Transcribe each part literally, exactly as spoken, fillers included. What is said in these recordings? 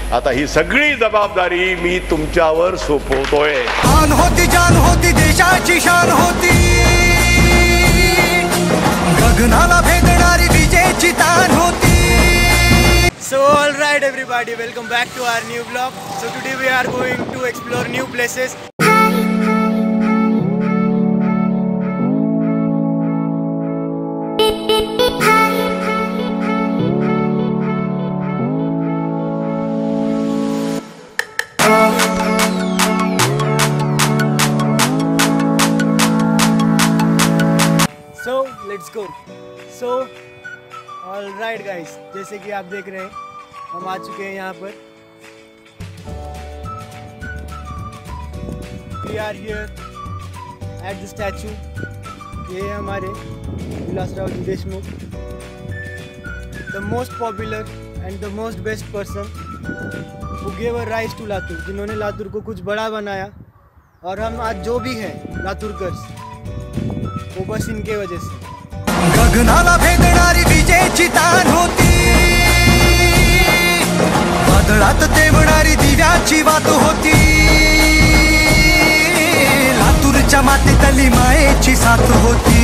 आता ही सगळी जबाबदारी मी तुमच्यावर सोपवतोय। आन होती जान होती देशाची शान होती, गगनाला भेदणारी विजेची तान होती। So all right everybody, welcome back to our new vlog. So today we are going to explore new places. So let's go. So all right guys, जैसे कि आप देख रहे हैं हम आ चुके हैं यहाँ पर। We are here at the statue. ये है हमारे विलासराव जी Deshmukh, the most popular and the most best person who gave a rise to Latur, जिन्होंने लातूर को कुछ बड़ा बनाया। और हम आज जो भी हैं लातूरकर्स, वो बस इनके वजह से। गगनाला भेदणारी विजेची तान होती, वादळात तेवणारी दिव्याची वात होती, लातूरच्या मातीतली मायेची साथ होती।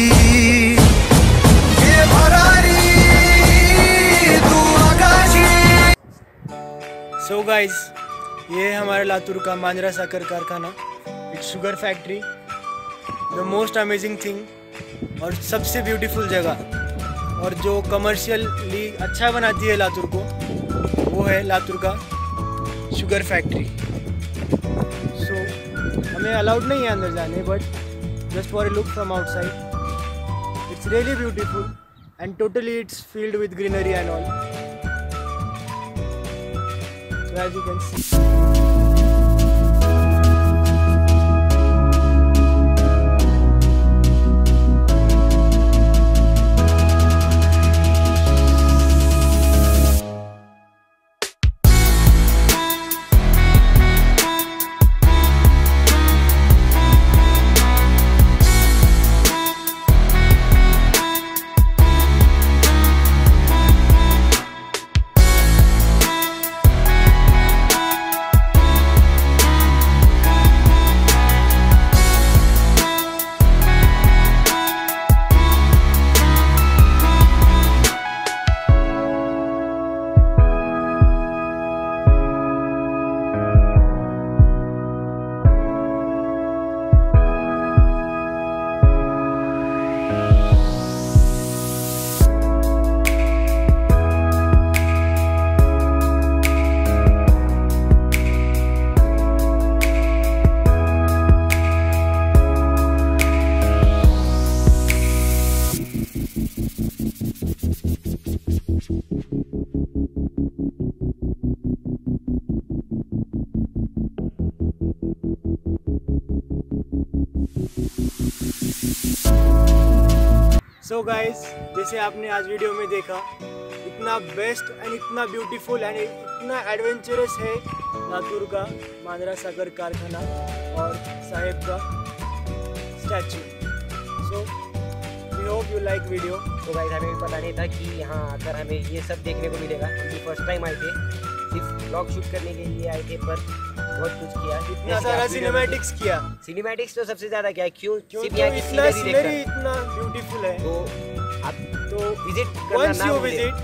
हे भरारी तू आकाशी। सो गाइस, ये है हमारे लातूर का Manjara Sakar Karkhana, it's sugar factory, the most amazing thing और सबसे ब्यूटीफुल जगह, और जो कमर्शियली अच्छा बनाती है लातूर को, वो है लातूर का शुगर फैक्ट्री। सो so, हमें अलाउड नहीं है अंदर जाने, but just for a look from outside it's really beautiful and totally it's field with greenery and all. So as you can see, so guys, जैसे आपने आज वीडियो में देखा, इतना बेस्ट एंड इतना ब्यूटीफुल एंड इतना एडवेंचरस है लातूर का मांजरा साकर कारखाना और साहेब का statue. So we hope you like video. तो गाइस, हमें भी पता नहीं था कि यहाँ आकर हमें ये सब देखने को मिलेगा। हम फर्स्ट टाइम आए थे, सिर्फ ब्लॉग शूट करने के लिए आए थे, पर बहुत कुछ किया, इतना सारा सिनेमैटिक्स किया। सिनेमैटिक्स तो सबसे ज्यादा क्या है, क्यों सिर्फ यहाँ की सीनरी इतना ब्यूटीफुल है। तो आप तो visit once you visit,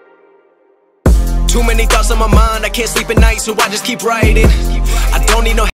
too many thoughts on my mind, I can't sleep at night, so I just keep writing. I don't need no